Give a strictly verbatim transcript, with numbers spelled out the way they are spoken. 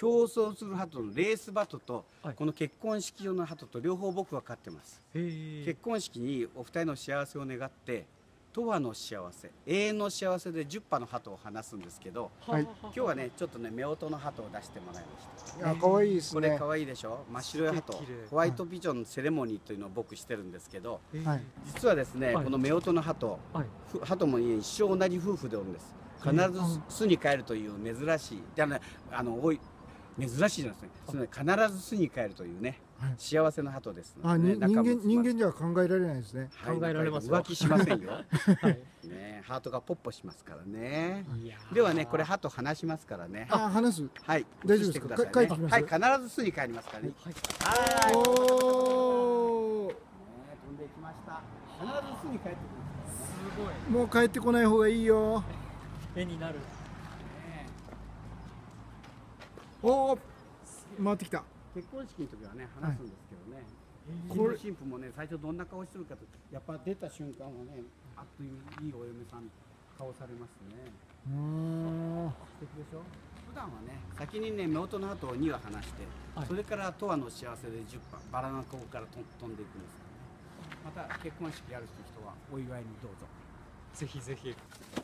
競争する鳩のレース鳩と、 はい、 この結婚式用の鳩と両方僕は飼ってます。結婚式にお二人の幸せを願って永遠の幸せ、永遠の幸せでじゅっぱの鳩を放すんですけど、はい、今日はねちょっとね夫婦の鳩を出してもらいました。 いや可愛いですね。 これ可愛いでしょ。真っ白い鳩、ホワイトビジョンセレモニーというのを僕してるんですけど、はい、実はですね、はい、この夫婦の鳩、はい、鳩も一生同じ夫婦でおるんです。必ず巣に帰るという珍しい、じゃあね、あの多い珍しいじゃないですね。必ず巣に帰るというね、はい、幸せな鳩ですので、ね、 あ、人間人間じゃ考えられないですね。 はい、 考えられますよ。 浮気しませんよ。はい、ね、ハートがポッポしますからね。ではね、これ鳩離しますからね。 あ、離す。 はい、 大丈夫ですか。帰ってきます。 はい、必ず巣に帰りますからね。 はい。おお。 飛んでいきました。必ず巣に帰ってくる。 すごい。 もう帰ってこない方がいいよ。 絵になる。 おお、回ってきた。 結婚式の時はね話すんですけどね、これ新婦もね最初どんな顔してるかと、やっぱ出た瞬間はね、あっといういいお嫁さん顔されますね。うーん、素敵でしょ。普段はね先にね夫婦の鳩をに羽放して、はい、それから永遠の幸せでじゅっぱバラの子から飛んでいくんですからね。また結婚式やる人はお祝いにどうぞ。 ぜひぜひ。